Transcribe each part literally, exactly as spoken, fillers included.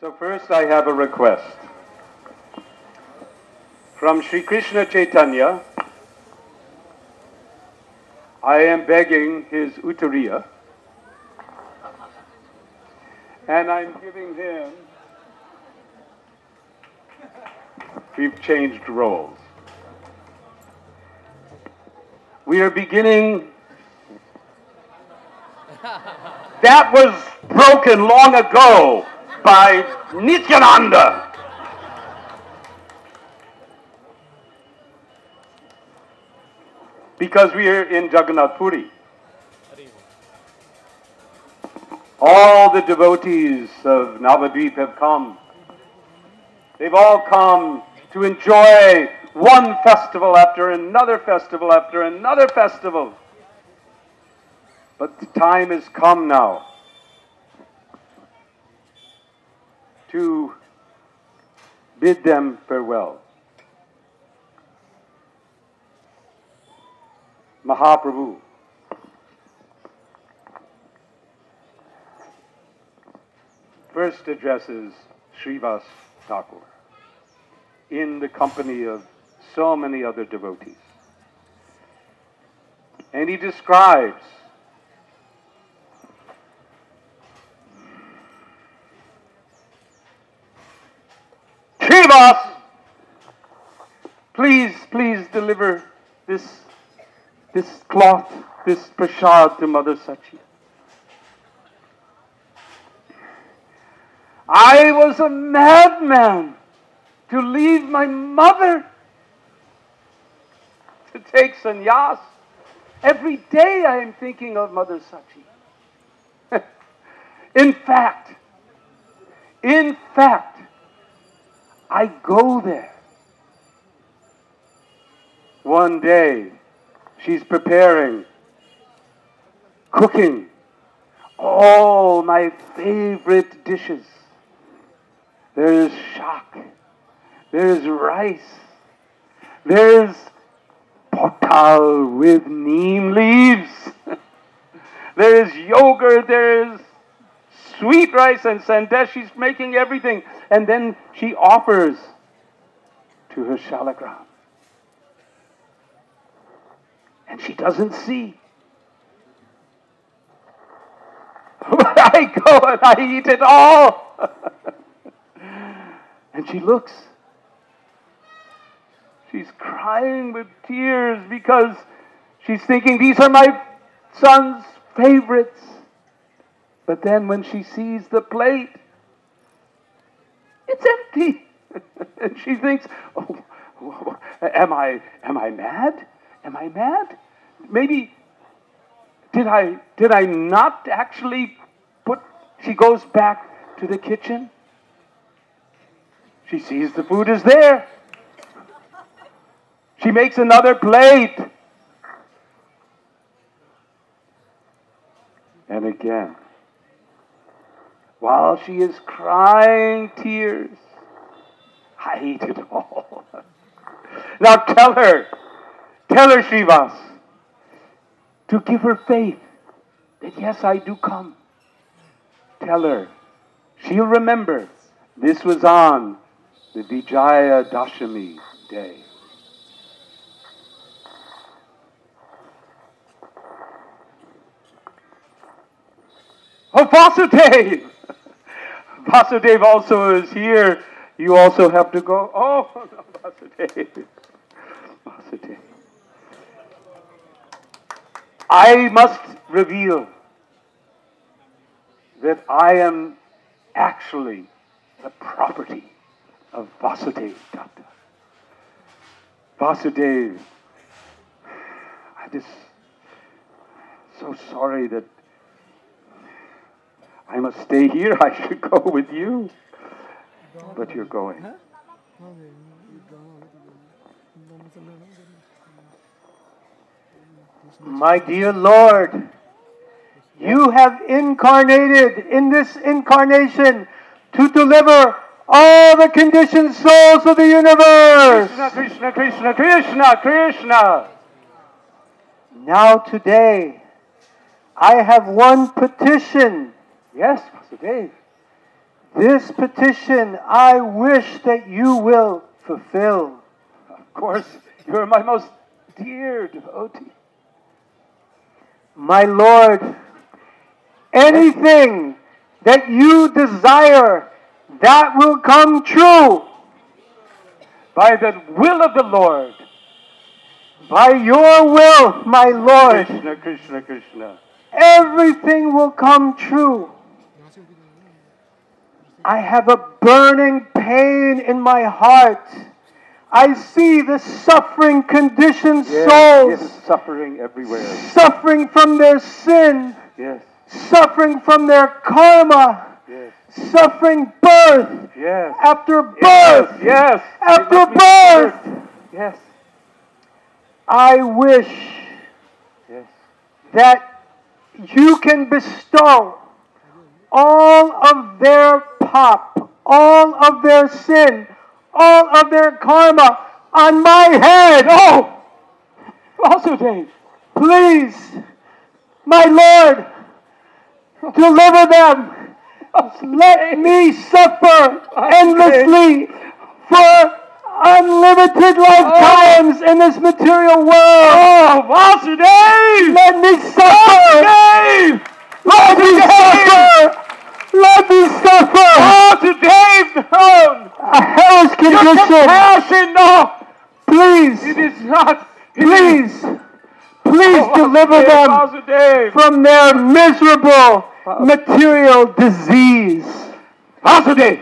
So first I have a request. From Sri Krishna Chaitanya, I am begging his Uttariya, and I'm giving him, we've changed roles. We are beginning, that was broken long ago by Nityananda. Because we are in Jagannath Puri. All the devotees of Navadwip have come. They've all come to enjoy one festival after another festival after another festival. But the time has come now to bid them farewell. Mahaprabhu first addresses Srivas Thakur in the company of so many other devotees. And he describes Srivas, please, please deliver this this cloth, this prasad to Mother Sachi. I was a madman to leave my mother to take sannyas. Every day I am thinking of Mother Sachi. In fact, in fact, I go there. One day, she's preparing, cooking all my favorite dishes. There is shak, there is rice, there is potal with neem leaves, there is yogurt, there is sweet rice and sandesh. She's making everything. And then she offers to her shalagram. And she doesn't see. But I go and I eat it all. And she looks. She's crying with tears because she's thinking, these are my son's favorites. But then when she sees the plate, it's empty. And she thinks, oh, am I, am I mad? Am I mad? Maybe, did I, did I not actually put, she goes back to the kitchen. She sees the food is there. She makes another plate. And again, while she is crying tears, I eat it all. Now tell her, tell her, Srivas, to give her faith that yes, I do come. Tell her, she'll remember this was on the Vijaya Dashami day. Oh, Vasudev! Vasudev also is here. You also have to go. Oh, no, Vasudev. Vasudev. I must reveal that I am actually the property of Vasudev Datta. Vasudev, I just so sorry that I must stay here. I should go with you. But you're going. My dear Lord, you have incarnated in this incarnation to deliver all the conditioned souls of the universe. Krishna, Krishna, Krishna, Krishna, Krishna. Now today, I have one petition. Yes, Vasudev. This petition I wish that you will fulfill. Of course, you are my most dear devotee. My Lord, anything that you desire, that will come true. By the will of the Lord. By your will, my Lord. Krishna, Krishna, Krishna. Everything will come true. I have a burning pain in my heart. I see the suffering conditioned Yes, souls. yes, suffering everywhere. Suffering from their sin. Yes. Suffering from their karma. Yes. Suffering birth. Yes. After birth. Yes. Yes. After birth. Yes. I wish Yes. that you can bestow all of their pop, all of their sin, all of their karma on my head. No! Vasudeva. Please, my Lord, deliver them. Let me suffer endlessly for unlimited lifetimes in this material world. Oh, Vasudeva! Let me suffer. Vasudeva! Let me suffer. Let me suffer. Vasudeva! No! A hellish Your condition. compassion, no! Please, It is not. It please, please Oh, deliver Vasudeva, them Vasudeva. from their miserable material disease. Vasudeva!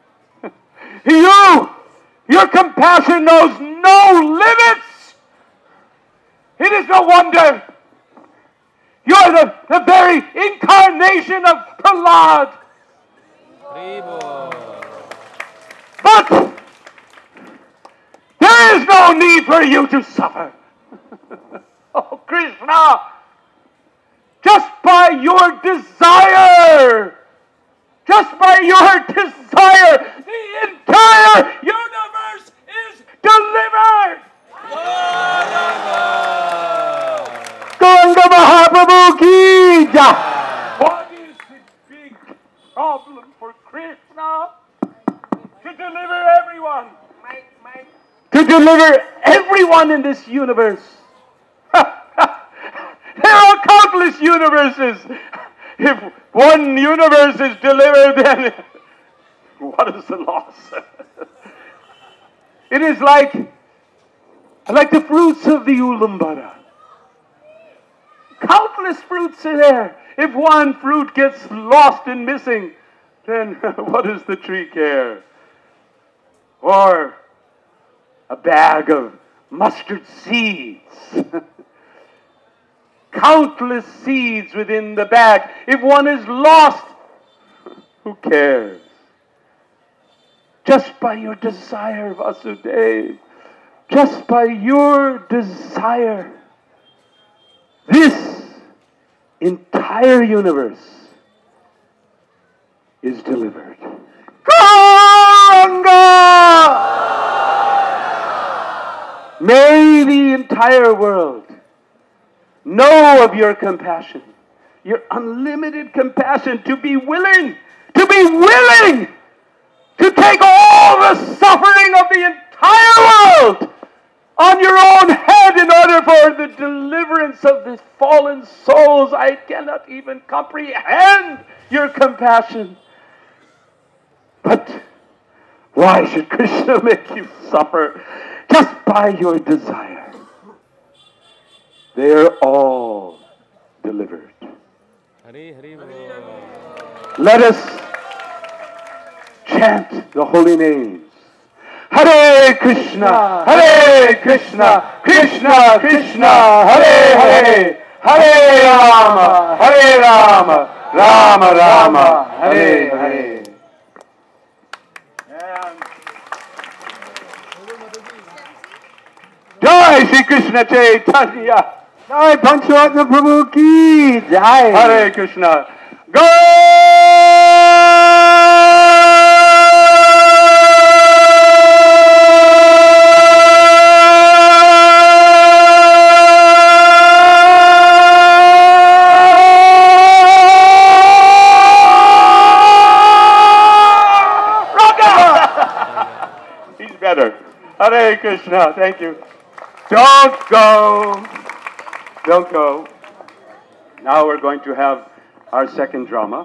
You! Your compassion knows no limits! It is no wonder. You are the, the very incarnation of Prahlad. But there is no need for you to suffer. Oh, Krishna! Just by your desire, just by your desire, the entire universe is delivered! Gauranga Mahaprabhu ki jai. What is the big problem for Krishna? To deliver everyone. To deliver everyone in this universe. There are countless universes. If one universe is delivered, then what is the loss? It is like, like the fruits of the Ulambara. Countless fruits are there. If one fruit gets lost and missing, then what does the tree care? Or a bag of mustard seeds. Countless seeds within the bag. If one is lost, who cares? Just by your desire, Vasudeva, just by your desire, this entire universe is delivered. Gauranga! May the entire world know of your compassion, your unlimited compassion, to be willing, to be willing to take all the suffering of the entire world on your own head in order for the deliverance of the fallen souls. I cannot even comprehend your compassion. But why should Krishna make you suffer just by your desire? They are all delivered. Let us chant the holy names. Hare Krishna, Hare Krishna, Krishna Krishna, Hare Hare, Hare Rama, Hare Rama, Rama Rama, Hare Hare. Jai Shri Krishna Chaitanya. Jai Pancharatna Prabhu ki jai. Hare Krishna. Go! much better. Hare Krishna. Thank you. Don't go. Don't go. Now we're going to have our second drama.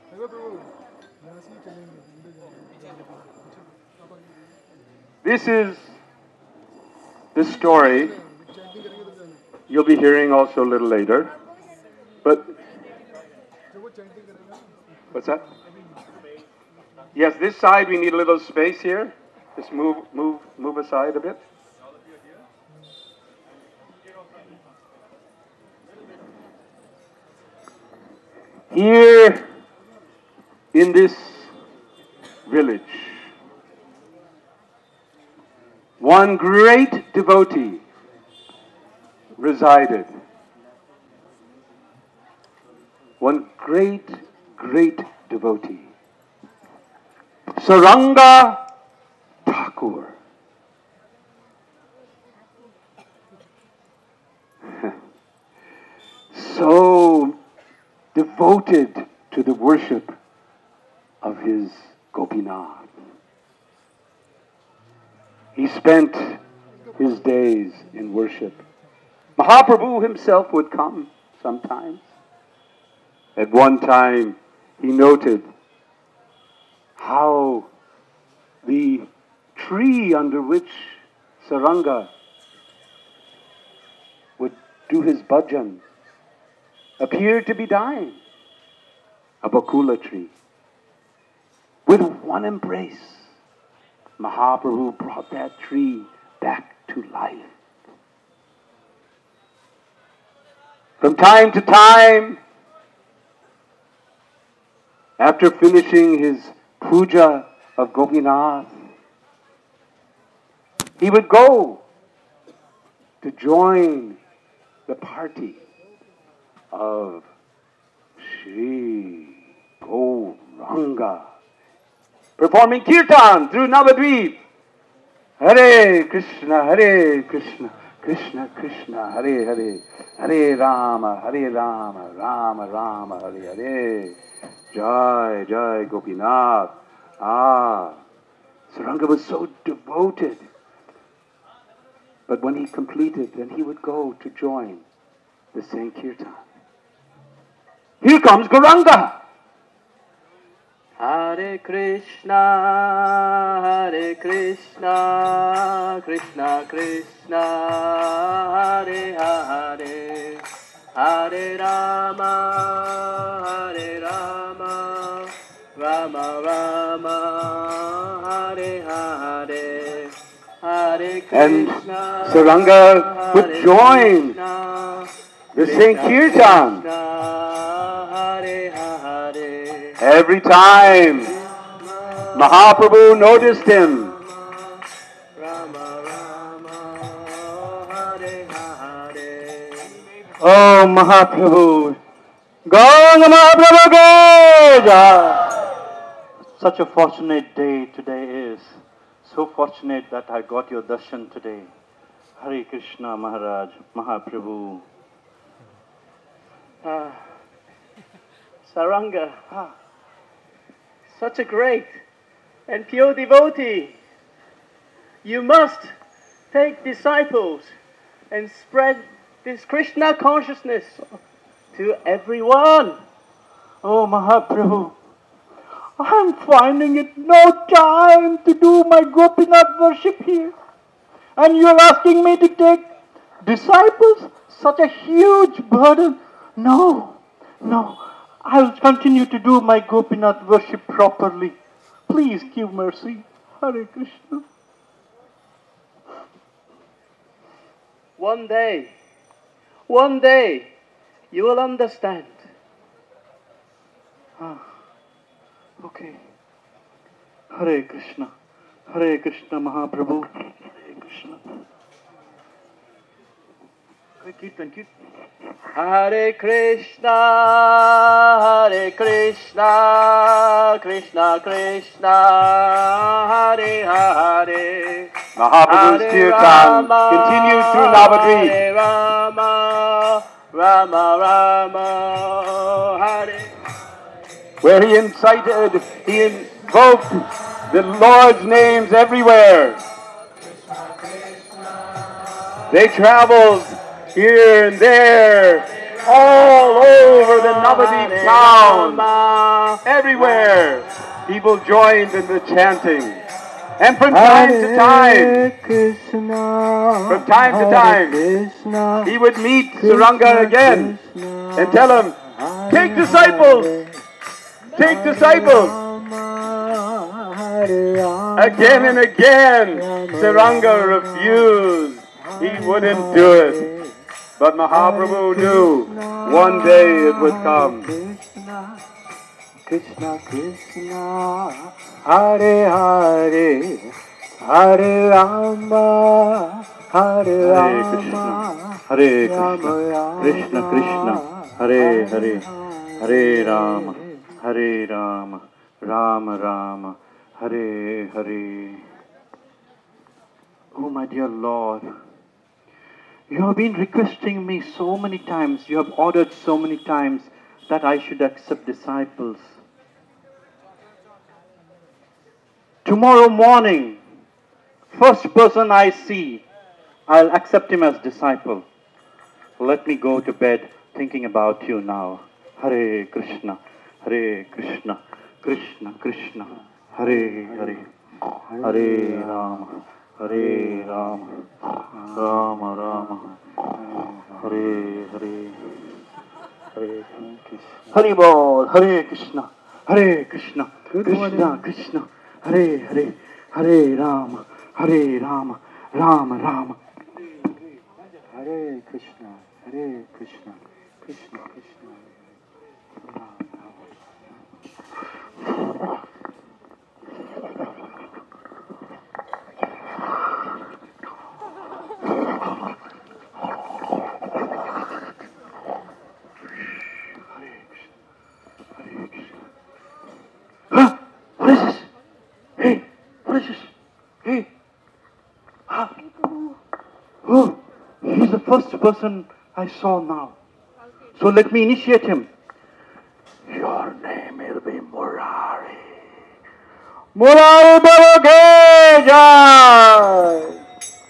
This is the story you'll be hearing also a little later. But what's that? Yes, this side we need a little space here. Just move, move, move aside a bit. Here in this village, one great devotee resided. One great, great devotee. Saranga Thakur. So devoted to the worship of his Gopinath. He spent his days in worship. Mahaprabhu himself would come sometimes. At one time, he noted how the tree under which Saranga would do his bhajan appeared to be dying. A bakula tree. With one embrace, Mahaprabhu brought that tree back to life. From time to time, after finishing his puja of Gopinath, he would go to join the party of Shri Gauranga, performing kirtan through Navadwip. Hare Krishna, Hare Krishna, Krishna Krishna, Hare Hare, Hare Rama, Hare Rama, Rama Rama, Hare Hare. Jai, Jai, Gopinath. Ah, Saranga was so devoted. But when he completed, then he would go to join the Sankirtan. Here comes Gauranga. Hare Krishna, Hare Krishna, Krishna Krishna, Hare Hare, Hare Rama, Hare Rama, Rama Rama, Hare Hare, Hare Krishna. And Saranga would join the Sankirtan. Every time Mahaprabhu noticed him, oh Mahaprabhu, Gauranga Mahaprabhu Ki Jai. Such a fortunate day today is. So fortunate that I got your darshan today. Hare Krishna Maharaj, Mahaprabhu. Ah, Saranga, ah, such a great and pure devotee. You must take disciples and spread this Krishna consciousness to everyone. Oh Mahaprabhu, I'm finding it no time to do my Gopinath worship here. And you're asking me to take disciples? Such a huge burden. No, no. I'll continue to do my Gopinath worship properly. Please give mercy. Hare Krishna. One day, one day, you will understand. Ah, okay. Hare Krishna. Hare Krishna Mahaprabhu. Hare Krishna. Kirtan, kirtan. Hare Krishna, Hare Krishna, Krishna Krishna, Hare Hare. Mahaprabhu's kirtan continues through Navadvip. Hare Rama, Rama Rama, Hare. Where he incited, he invoked the Lord's names everywhere. They traveled here and there, all over the Navadwip town, everywhere. People joined in the chanting. And from time to time, from time to time, he would meet Saranga again and tell him, take disciples, take disciples. Again and again, Saranga refused. He wouldn't do it. But Mahaprabhu knew one day it would come. Krishna Krishna, Hare Hare, Hare Rama, Hare Rama, Hare Krishna, Krishna Krishna, Hare Hare, Hare Rama, Hare Rama, Rama Rama, Hare Hare. Oh my dear Lord, you have been requesting me so many times, you have ordered so many times that I should accept disciples. Tomorrow morning, first person I see, I'll accept him as disciple. Let me go to bed thinking about you now. Hare Krishna, Hare Krishna, Krishna Krishna, Hare Hare, Hare Rama, Hare Rama, Rama Rama, Hare Hare, Hare Krishna. Hare Bol, Hare Krishna, Hare Krishna, Krishna Krishna, Hare Hare, Hare Rama, Hare Rama, Rama Rama. Hare Krishna, Hare Krishna, Krishna Krishna, Rama Rama. What is this? Hey, what is this? Hey. Ah. Oh, he's the first person I saw now. So let me initiate him. Your name will be Murari. Murari Baba Jai.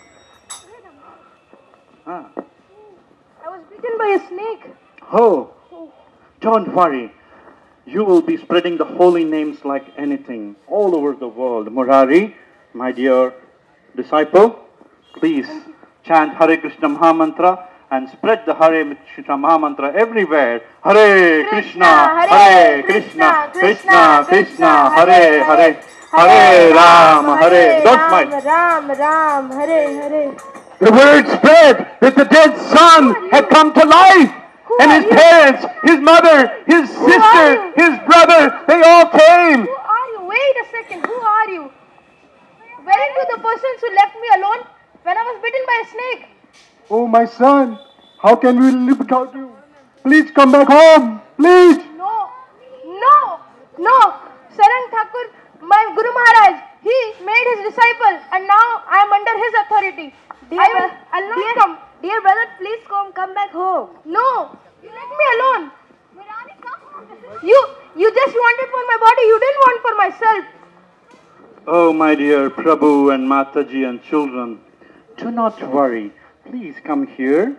Ah. I was bitten by a snake. Oh, don't worry. You will be spreading the holy names like anything all over the world. Murari, my dear disciple, please chant Hare Krishna Mahamantra and spread the Hare Krishna Mahamantra everywhere. Hare Krishna, Hare Krishna, Krishna Krishna, Hare Hare, Hare Rama, Hare. Don't smile. Ram, Ram, Hare, Hare. The word spread that the dead son had come to life. And his parents, his mother, his sister, his brother, they all came. Who are you? Wait a second. Who are you? Weren't you the persons who left me alone when I was bitten by a snake? Oh, my son, how can we live without you? Please come back home, please. No, no, no. Sarang Thakur, my Guru Maharaj, he made his disciple and now I am under his authority. Dear I will, I'll not dear, come. Dear brother, please come, come back home. No, you let me alone. You, you just wanted for my body, you didn't want for myself. Oh, my dear Prabhu and Mataji and children, do not worry. Please come here.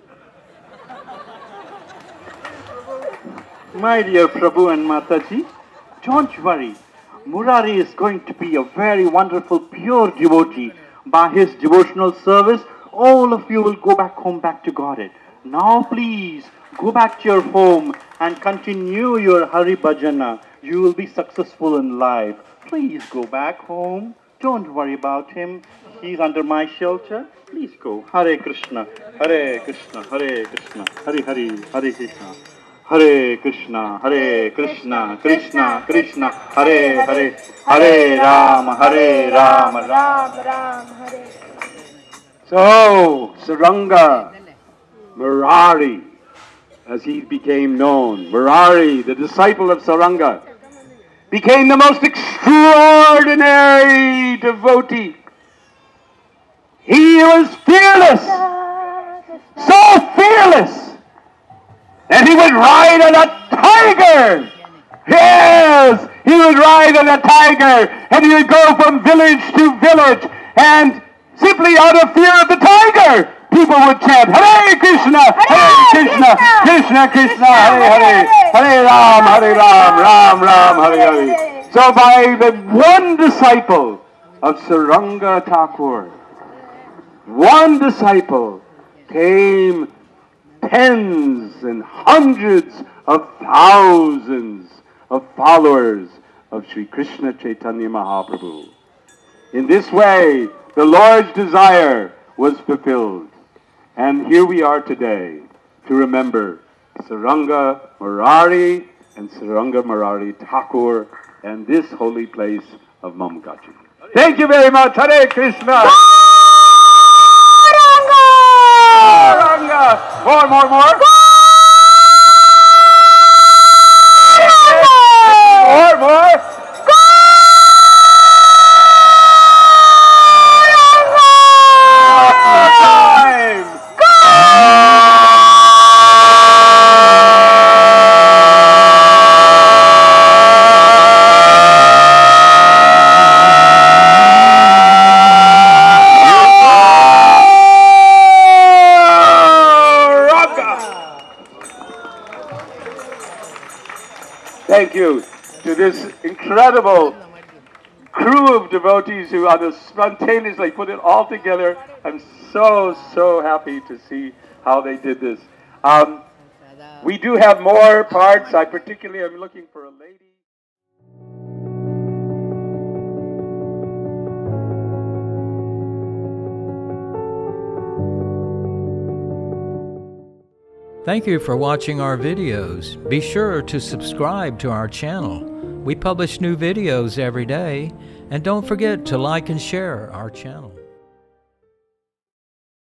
My dear Prabhu and Mataji, don't worry. Murari is going to be a very wonderful, pure devotee. By his devotional service, all of you will go back home, back to Godhead. Now please, go back to your home and continue your Hari Bhajana. You will be successful in life. Please go back home. Don't worry about him. He's under my shelter. Please go. Hare Krishna, Hare Krishna, Hare Krishna, Hare Hare, Hare Krishna. Hare Krishna, Hare Krishna, Krishna Krishna, Hare Hare, Hare Rama, Hare Rama, Ram, Ram, Hare. So, Saranga, Murari, as he became known, Murari, the disciple of Saranga, became the most extraordinary devotee. He was fearless, so fearless, that he would ride on a tiger. Yes, he would ride on a tiger, and he would go from village to village, and simply out of fear of the tiger, people would chant Hare Krishna, Hare Krishna, Krishna Krishna, Hare Hare, Hare Ram, Hare Ram, Ram Ram, Hare Hare. So by the one disciple of Saranga Thakur, one disciple, came tens and hundreds of thousands of followers of Sri Krishna Chaitanya Mahaprabhu. In this way, the Lord's desire was fulfilled. And here we are today to remember Saranga Murari and Saranga Murari Thakur and this holy place of Mamgaji. Thank you very much. Hare Krishna. Saranga. More, more, more. More, more. Thank you to this incredible crew of devotees who are spontaneously put it all together. I'm so, so happy to see how they did this. Um, we do have more parts. I particularly am looking for a lady. Thank you for watching our videos. Be sure to subscribe to our channel. We publish new videos every day, and don't forget to like and share our channel.